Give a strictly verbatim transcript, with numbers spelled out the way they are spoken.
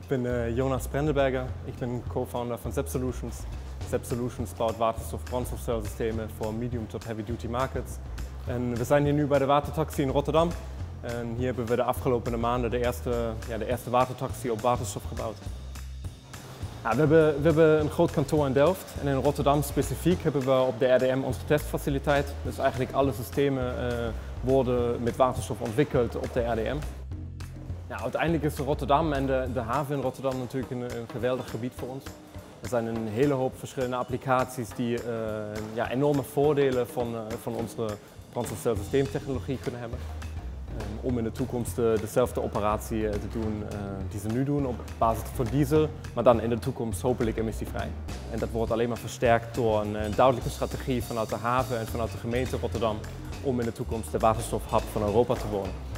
Ik ben uh, Jonas Brendeberger, ik ben co-founder van Zep Solutions. Zep Solutions bouwt waterstof-brandstofcelsystemen voor medium tot heavy duty markets. En we zijn hier nu bij de watertaxi in Rotterdam. En hier hebben we de afgelopen maanden de eerste, ja, de eerste watertaxi op waterstof gebouwd. Ja, we, hebben, we hebben een groot kantoor in Delft en in Rotterdam specifiek hebben we op de R D M onze testfaciliteit. Dus eigenlijk alle systemen uh, worden met waterstof ontwikkeld op de R D M. Ja, uiteindelijk is Rotterdam en de, de haven in Rotterdam natuurlijk een, een geweldig gebied voor ons. Er zijn een hele hoop verschillende applicaties die uh, ja, enorme voordelen van, uh, van onze brandstofcelsysteemtechnologie kunnen hebben. Um, om in de toekomst uh, dezelfde operatie uh, te doen uh, die ze nu doen op basis van diesel, maar dan in de toekomst hopelijk emissievrij. En dat wordt alleen maar versterkt door een, een duidelijke strategie vanuit de haven en vanuit de gemeente Rotterdam om in de toekomst de waterstofhub van Europa te worden.